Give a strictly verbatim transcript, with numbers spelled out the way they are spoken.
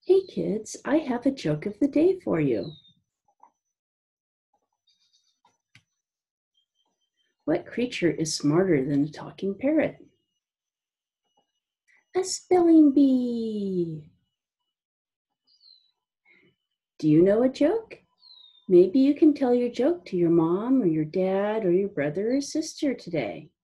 Hey kids, I have a joke of the day for you. What creature is smarter than a talking parrot? A spelling bee. Do you know a joke? Maybe you can tell your joke to your mom or your dad or your brother or sister today.